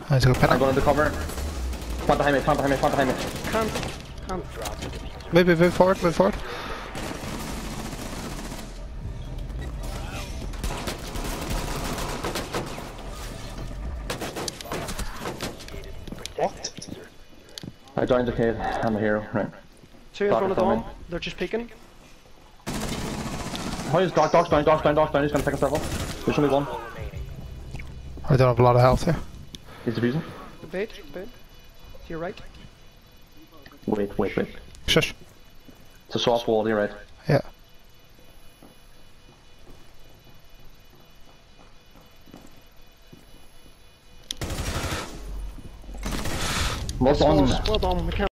I took a I'm panic. going to cover. Plant behind me, plant behind me, plant behind me. Can't. Move forward, move forward. What? I joined the cave. I'm a hero, right? Two in front of them. They're just peeking. How is Dog's down, Dog's down, Dog's down. He's going to pick himself up. There's only one. I don't have a lot of health here. He's defusing. The bait. To your right. Wait. Shush. It's a soft wall to your right. Yeah. Well done. Well done.